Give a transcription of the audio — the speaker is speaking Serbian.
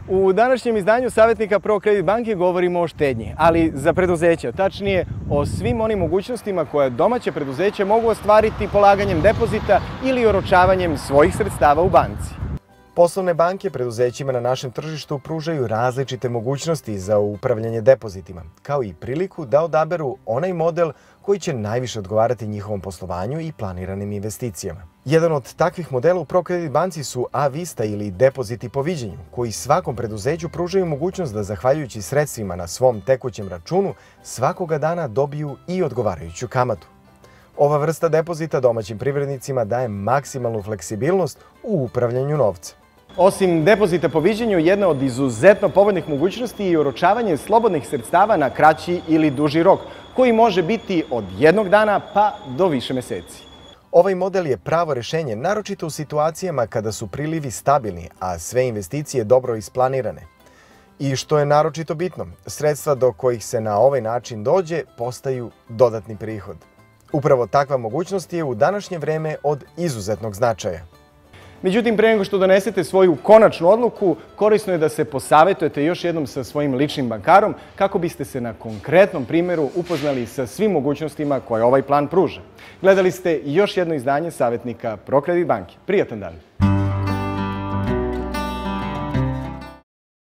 U današnjem izdanju Savjetnika ProCredit banke govorimo o štednji, ali za preduzeća, tačnije o svim onim mogućnostima koje domaće preduzeće mogu ostvariti polaganjem depozita ili oročavanjem svojih sredstava u banci. Poslovne banke preduzećima na našem tržištu pružaju različite mogućnosti za upravljanje depozitima, kao i priliku da odaberu onaj model koji će najviše odgovarati njihovom poslovanju i planiranim investicijama. Jedan od takvih modela u ProCredit banci su A-Vista ili depoziti po viđenju, koji svakom preduzeću pružaju mogućnost da, zahvaljujući sredstvima na svom tekućem računu, svakoga dana dobiju i odgovarajuću kamatu. Ova vrsta depozita domaćim privrednicima daje maksimalnu fleksibilnost u upravljanju novca. Osim depozita po viđenju, jedna od izuzetno povoljnih mogućnosti je i oročavanje slobodnih sredstava na kraći ili duži rok, koji može biti od jednog dana pa do više meseci. Ovaj model je pravo rešenje, naročito u situacijama kada su prilivi stabilni, a sve investicije dobro isplanirane. I što je naročito bitno, sredstva do kojih se na ovaj način dođe postaju dodatni prihod. Upravo takva mogućnost je u današnje vreme od izuzetnog značaja. Međutim, pre nego što donesete svoju konačnu odluku, korisno je da se posavetujete još jednom sa svojim ličnim bankarom kako biste se na konkretnom primjeru upoznali sa svim mogućnostima koje ovaj plan pruža. Gledali ste još jedno izdanje Savjetnika ProCredit banke. Prijatan dan!